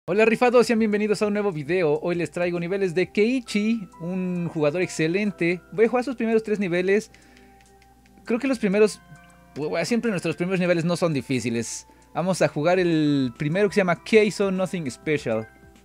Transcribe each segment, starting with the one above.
Hola rifados, sean bienvenidos a un nuevo video. Hoy les traigo niveles de Keiichi, un jugador excelente. Voy a jugar sus primeros 3 niveles. Creo que los primeros, siempre nuestros primeros niveles no son difíciles. Vamos a jugar el primero que se llama Keizo Nothing Special.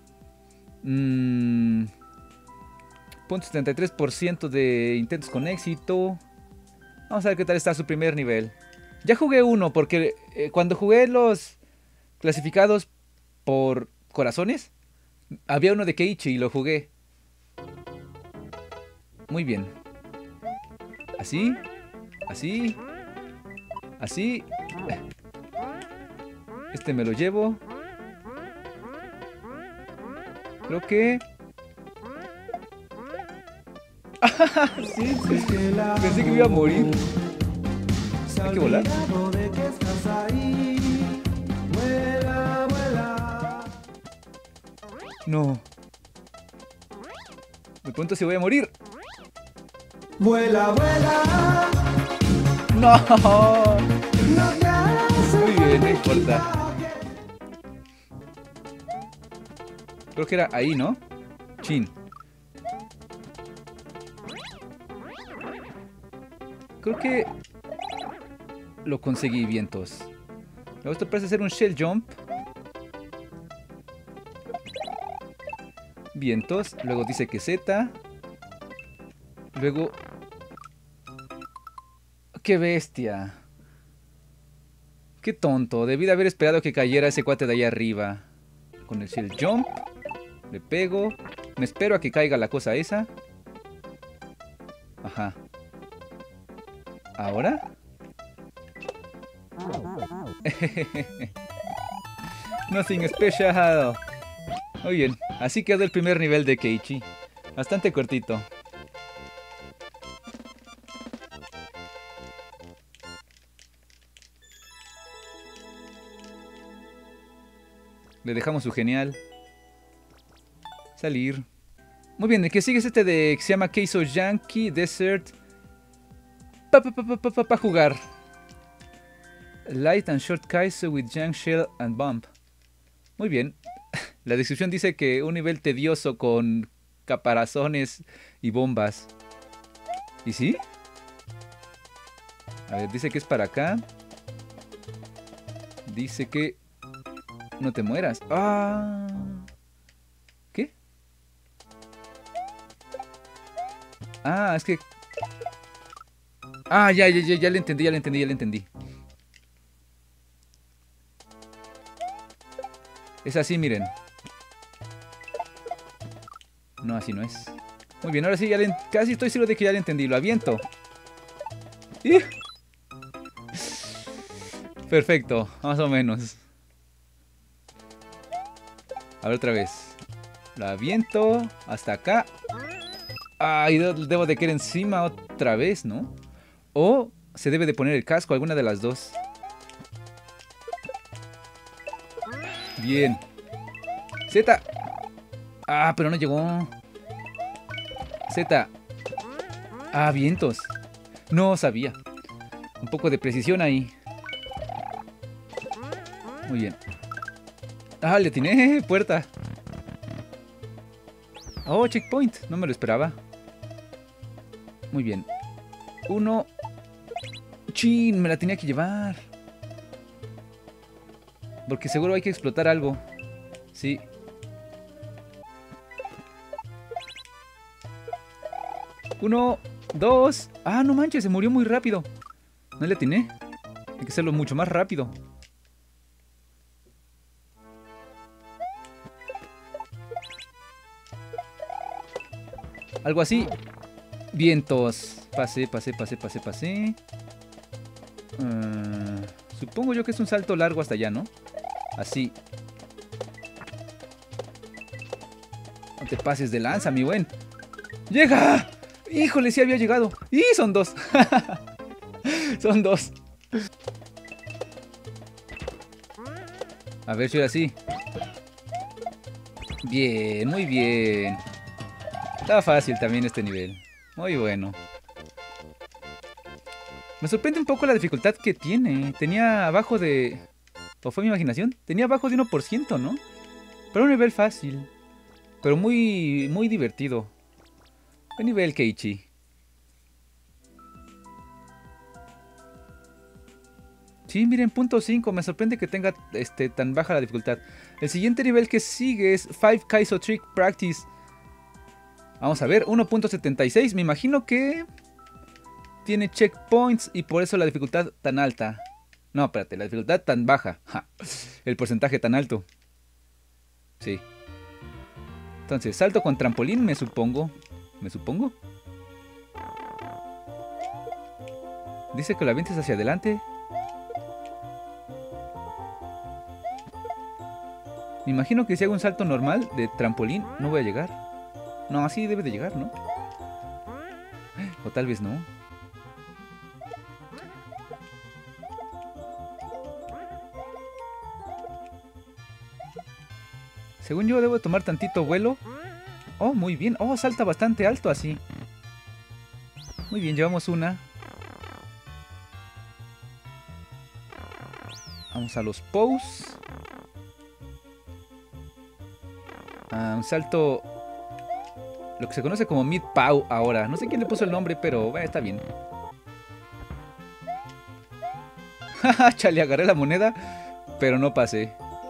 0.73% de intentos con éxito. Vamos a ver qué tal está su primer nivel. Ya jugué uno porque cuando jugué los clasificados por corazones, había uno de Keiichi y lo jugué. Muy bien. Así. Así. Así. Este me lo llevo. Creo que... sí, sí. Pensé que me iba a morir. Hay que volar. No. Me pregunto si voy a morir. Vuela, vuela. No. No te hagas Muy bien, no importa. equipaje. Creo que era ahí, ¿no? Chin. Creo que lo conseguí, vientos. Luego esto parece ser un shell jump. Vientos. Luego dice que Z. Luego... ¡Qué bestia! ¡Qué tonto! Debí de haber esperado que cayera ese cuate de ahí arriba. Con el shell jump. Le pego. Me espero a que caiga la cosa esa. Ajá. ¿Ahora? Nothing special. Muy bien. Así quedó el primer nivel de Keiichi. Bastante cortito. Le dejamos su genial. Salir. Muy bien, el que sigue es este de que se llama Keizo Yankee Desert. Pa jugar. Light and short Kaizo with Young Shell and Bump. Muy bien. La descripción dice que un nivel tedioso con caparazones y bombas. ¿Y sí? A ver, dice que es para acá. Dice que... no te mueras. Ah. ¿Qué? Ah, es que... ah, ya le entendí, ya le entendí. Es así, miren. No, así no es. Muy bien, ahora sí, casi estoy seguro de que ya le entendí. Lo aviento. ¡Ih! Perfecto, más o menos. A ver otra vez. Lo aviento hasta acá. Ay, debo de caer encima otra vez, ¿no? O se debe de poner el casco, alguna de las dos. Bien. Z. Ah, pero no llegó. Z. Ah, vientos. No sabía. Un poco de precisión ahí. Muy bien. Ah, le atiné. Puerta. Oh, checkpoint. No me lo esperaba. Muy bien. Uno. Chin, me la tenía que llevar. Porque seguro hay que explotar algo. Sí. Uno, dos. Ah, no manches, se murió muy rápido. No le atiné. Hay que hacerlo mucho más rápido. Algo así. Vientos. Pasé. Supongo yo que es un salto largo hasta allá, ¿no? Así. No te pases de lanza, mi buen. ¡Llega! ¡Híjole, sí había llegado! ¡Y son dos! Son dos. A ver si ahora sí. Bien, muy bien. Está fácil también este nivel. Muy bueno. Me sorprende un poco la dificultad que tiene. Tenía abajo de... ¿o fue mi imaginación? Tenía abajo de 1%, ¿no? Pero un nivel fácil. Pero muy, muy divertido. Buen nivel, Keiichi. Sí, miren, punto 5. Me sorprende que tenga tan baja la dificultad. El siguiente nivel que sigue es 5 Kaizo Trick Practice. Vamos a ver, 1.76. Me imagino que tiene checkpoints y por eso la dificultad tan alta. No, espérate, la dificultad tan baja. Ja, el porcentaje tan alto. Sí. Entonces, salto con trampolín, me supongo. ¿Me supongo? Dice que lo avientes hacia adelante. Me imagino que si hago un salto normal de trampolín, no voy a llegar. No, así debe de llegar, ¿no? O tal vez no. Según yo debo tomar tantito vuelo. Oh, muy bien. Oh, salta bastante alto así. Muy bien, llevamos una. Vamos a los pose. Un salto, lo que se conoce como mid pow ahora. No sé quién le puso el nombre, pero está bien. Chale, agarré la moneda, pero no pasé.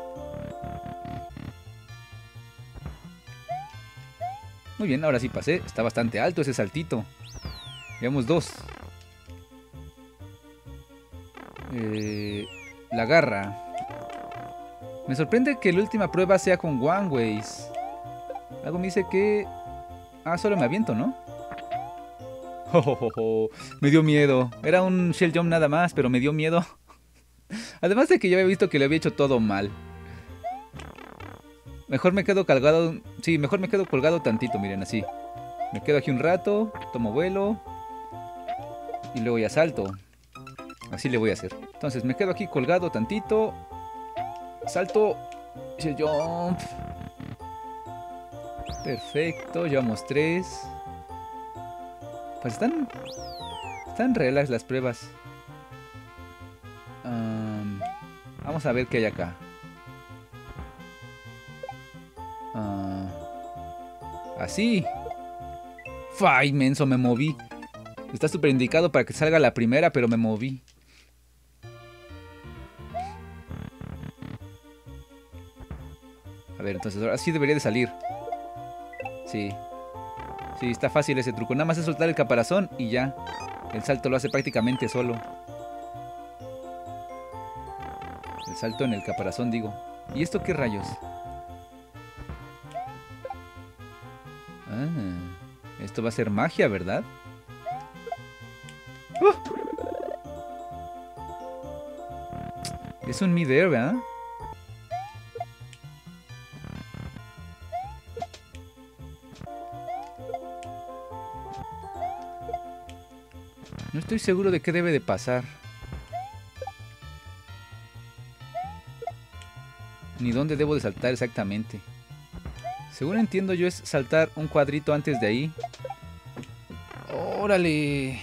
Muy bien, ahora sí pasé. Está bastante alto ese saltito. Llevamos dos. La garra. Me sorprende que la última prueba sea con One Ways. Algo me dice que... solo me aviento, ¿no? Me dio miedo. Era un shell jump nada más, pero me dio miedo. Además de que yo había visto que le había hecho todo mal. Mejor me quedo colgado. Sí, mejor me quedo colgado tantito, miren, así. Me quedo aquí un rato, tomo vuelo. Y luego ya salto. Así le voy a hacer. Entonces me quedo aquí colgado tantito. Salto. Shell jump. Perfecto, llevamos 3. Pues están relax las pruebas. Vamos a ver qué hay acá. Así. ¡Fay, menso! Me moví. Está súper indicado para que salga la primera, pero me moví. A ver, entonces ahora sí debería de salir. Sí. Sí, está fácil ese truco. Nada más es soltar el caparazón y ya. El salto lo hace prácticamente solo. El salto en el caparazón, digo. ¿Y esto qué rayos? Esto va a ser magia, ¿verdad? Es un mid-air, ¿verdad? No estoy seguro de qué debe de pasar. Ni dónde debo de saltar exactamente. Según entiendo yo es saltar un cuadrito antes de ahí. ¡Órale!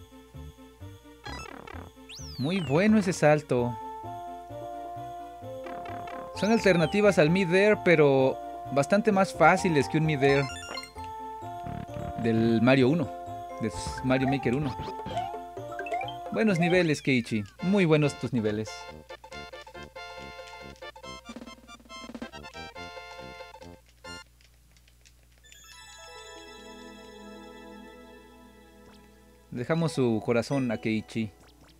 Muy bueno ese salto. Son alternativas al mid-air, pero bastante más fáciles que un mid-air del Mario 1. De Mario Maker 1. Buenos niveles, Keiichi. Muy buenos tus niveles. Dejamos su corazón a Keiichi.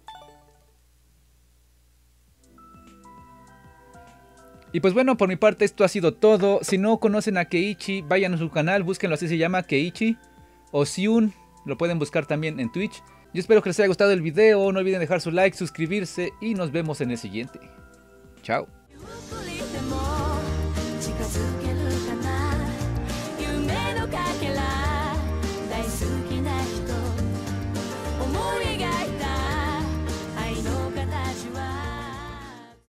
Y pues bueno, por mi parte esto ha sido todo. Si no conocen a Keiichi, vayan a su canal, búsquenlo, así se llama, Keiichi. O Siun, lo pueden buscar también en Twitch. Yo espero que les haya gustado el video, no olviden dejar su like, suscribirse y nos vemos en el siguiente. Chao.